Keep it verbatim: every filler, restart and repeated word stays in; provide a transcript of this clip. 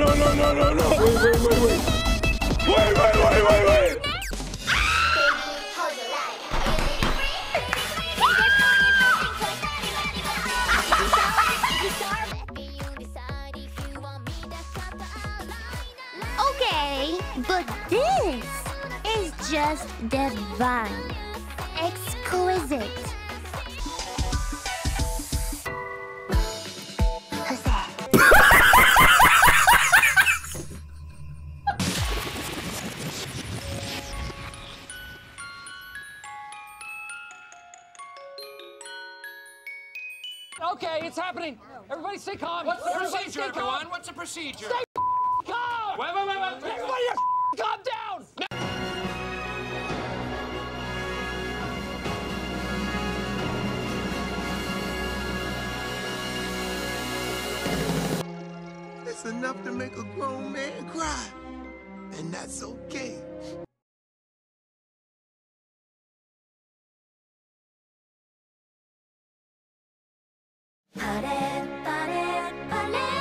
no, no, no, no, no. Wait, wait, wait, wait. Wait, wait, wait, wait, wait. Okay, but this is just divine. Exquisite. Who's that? Okay, it's happening. Everybody stay calm. What's the Everybody procedure, stay calm. everyone? What's the procedure? Stay calm. Wait, wait, wait, wait. Everybody just calm down. It's enough to make a grown man cry, and that's okay. Pare, pare, pare.